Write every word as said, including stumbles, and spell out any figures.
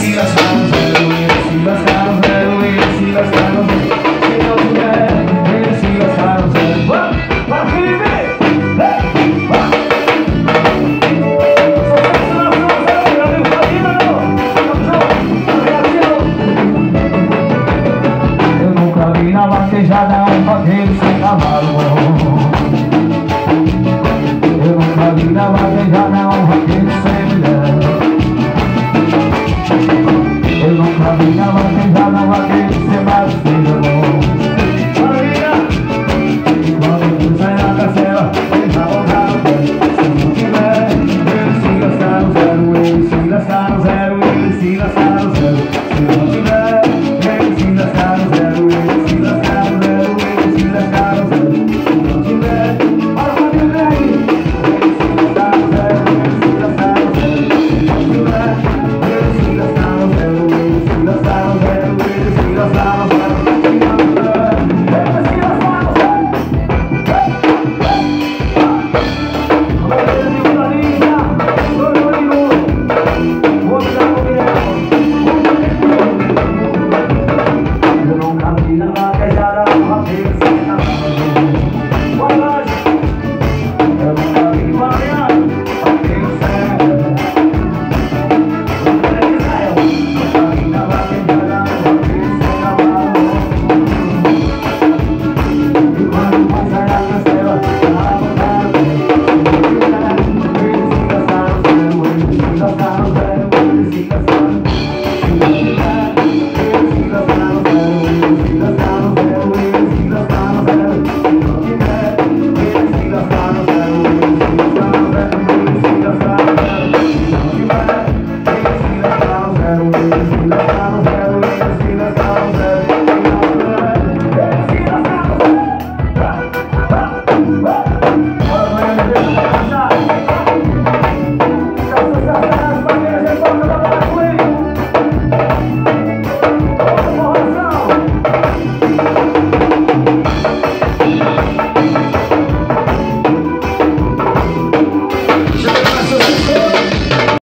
vaquejada um vaqueiro sem cavalo. Eu nunca vi na vaquejada um vaqueiro sem mulher. Eu nunca vi na vaquejada um vaqueiro sem parceiro. Quando tu sai na cacela, ele vai voltar no pé. Se não tiver, ele se gastar no zero. Ele se gastar no zero, ele se gastar no zero. Se não tiver, ele se gastar no zero. Ele se gastar no zero. We'll be right back.